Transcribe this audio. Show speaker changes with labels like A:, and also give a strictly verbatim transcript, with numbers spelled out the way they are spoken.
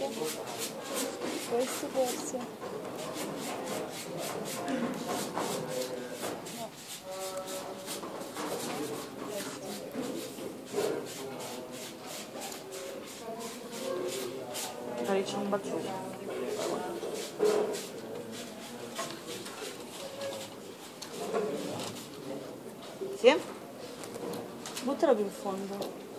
A: Questo forse.
B: Magari c'è un bacione. Sì? Buttalo più in fondo.